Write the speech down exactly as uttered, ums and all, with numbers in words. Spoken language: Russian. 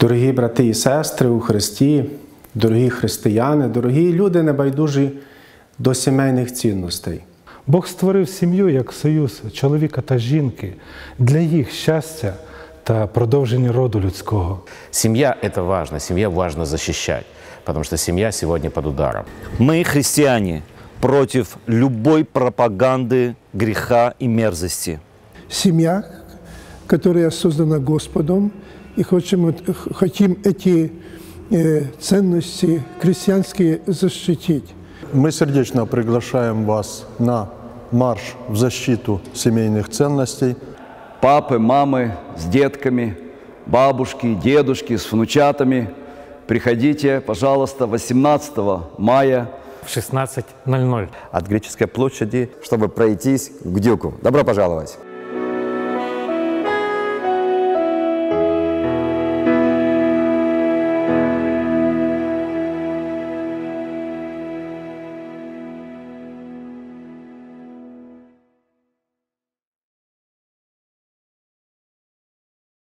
Дорогі брати і сестри у Христі, дорогі християни, дорогі люди, небайдужі до сімейних цінностей. Бог створив сім'ю як союз чоловіка та жінки для їх щастя та продовження роду людського. Семья – это важно, семью важно защищать, потому что семья сегодня под ударом. Мы, христиане, против любой пропаганды греха и мерзости. Семья, которая создана Господом, и хотим, хотим эти э, ценности крестьянские защитить. Мы сердечно приглашаем вас на марш в защиту семейных ценностей. Папы, мамы с детками, бабушки, дедушки с внучатами. Приходите, пожалуйста, восемнадцатого мая в шестнадцать ноль ноль от Греческой площади, чтобы пройтись к Дюку. Добро пожаловать!